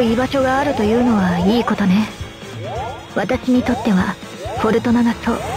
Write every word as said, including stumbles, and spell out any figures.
る居場所があるというのはいいことね。私にとってはフォルトナがそう。